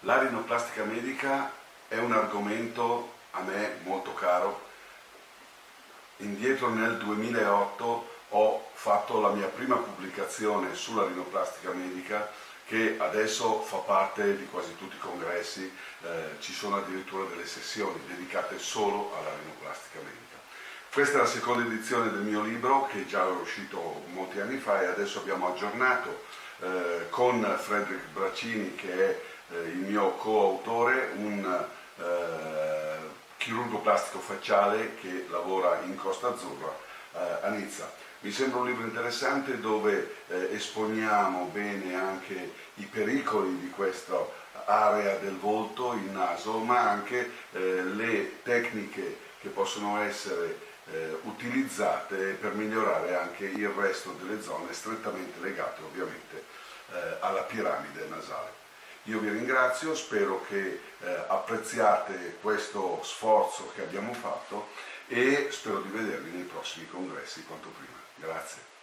La rinoplastica medica è un argomento a me molto caro. Indietro nel 2008 ho fatto la mia prima pubblicazione sulla rinoplastica medica, che adesso fa parte di quasi tutti i congressi, ci sono addirittura delle sessioni dedicate solo alla rinoplastica medica. Questa è la seconda edizione del mio libro, che già è uscito molti anni fa, e adesso abbiamo aggiornato con Frederick Bracini, che è il mio coautore, un chirurgo plastico facciale che lavora in Costa Azzurra a Nizza. Mi sembra un libro interessante dove esponiamo bene anche i pericoli di questa area del volto, il naso, ma anche le tecniche che possono essere utilizzate per migliorare anche il resto delle zone strettamente legate ovviamente alla piramide nasale. Io vi ringrazio, spero che apprezziate questo sforzo che abbiamo fatto e spero di vedervi nei prossimi congressi quanto prima. Grazie.